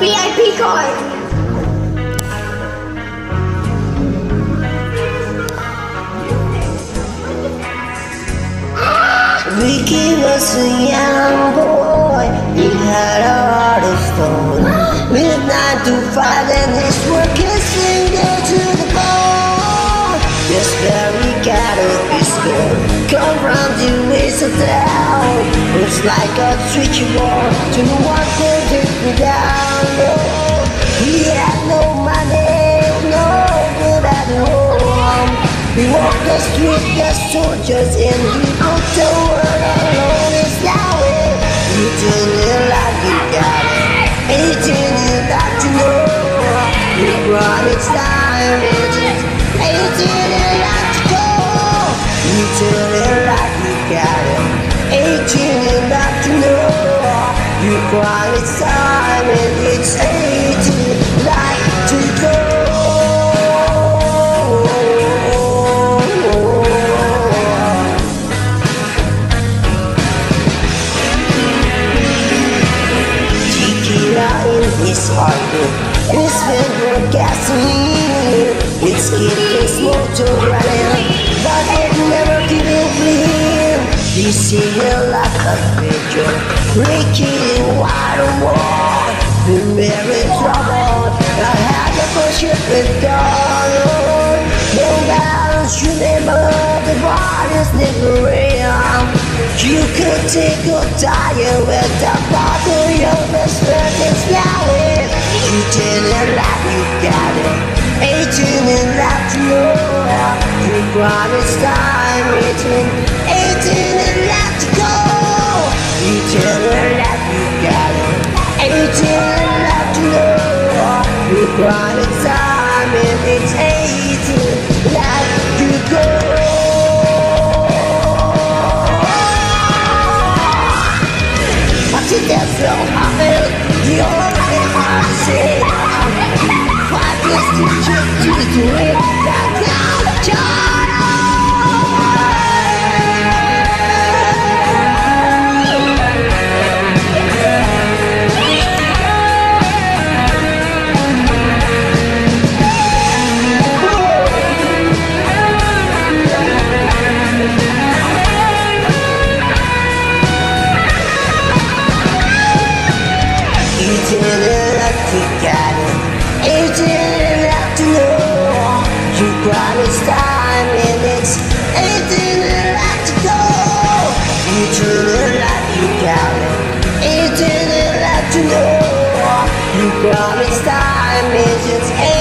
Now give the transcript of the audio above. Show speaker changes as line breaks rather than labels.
VIP card.
Vicky was a young boy, he had a heart of stone. With 9 to 5 and his work his finger to the bone. This very caterpillar come from the ways of town. It's like a switchboard to one could take me down. Oh, he had no money, no good at home. He walked the street as soldiers and he put the world alone. It's now it. You turn it like you got it. 18 you got to know. You brought its time. 18 you got to go. You turn it like you got it. 18 you got to know. You brought its time and it's 18 like to go. His heart, his favorite gasoline. It's keeping his motor running, but it never keeping clean. You see him like a picture, breaking wide wall. Been very troubled, I had to push it with God. No balance, you never, the body's never real. You could take a tire with the bottle, your best friend is flowing. 18 and like you got it, 18 and like to know. You promised time, 18 and like to go. 18 and like you got it, 18 and like to know. You promised time, and it's 18 like you go. That's so hard, the only hard to say. 5 years to do it, that's how it's time and it's 18 and like to go. You turn it like you got it, 18 and like to know. You promised time and it's 18.